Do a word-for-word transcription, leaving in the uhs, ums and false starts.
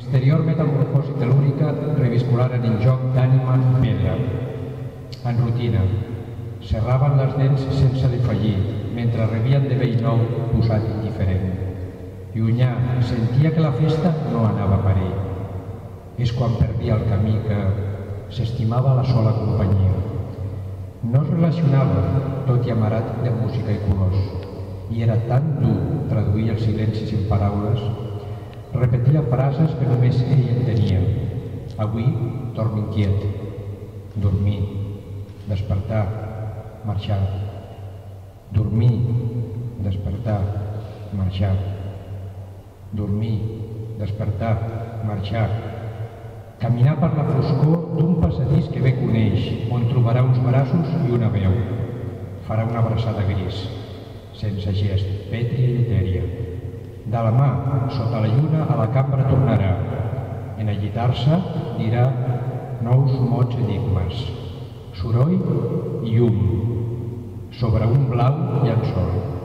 L'exterior metamorfosi telúrica reviscularen en joc d'ànima pedra. En rutina, serraven les dents sense defallir, mentre rebien de vell nou posat indiferent. Llunyà sentia que la festa no anava per ell. És quan perdia el camí que s'estimava la sola companyia. No es relacionava, tot i amarat de música i colors, i era tan dur traduir els silencis en paraules. Repetia frases que només ell entenia. Avui dorm inquiet. Dormir. Despertar. Marxar. Dormir. Despertar. Marxar. Dormir. Despertar. Marxar. Caminar per la foscor d'un passadís que bé coneix, on trobarà uns braços i una veu. Farà una abraçada gris, sense gest, pètria i etèria. De la mà, sota la lluna, a la cambra tornarà. En agitar-se, dirà nous mots enigmes. Soroll i llum. Sobre un blau llençol.